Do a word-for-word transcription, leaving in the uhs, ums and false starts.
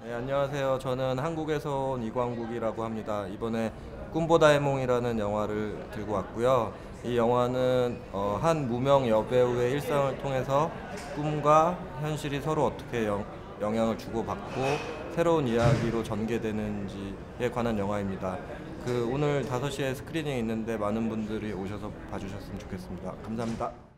네, 안녕하세요. 저는 한국에서 온 이광국이라고 합니다. 이번에 꿈보다 해몽이라는 영화를 들고 왔고요. 이 영화는 어, 한 무명 여배우의 일상을 통해서 꿈과 현실이 서로 어떻게 영, 영향을 주고받고 새로운 이야기로 전개되는지에 관한 영화입니다. 그 오늘 다섯 시에 스크리닝이 있는데 많은 분들이 오셔서 봐주셨으면 좋겠습니다. 감사합니다.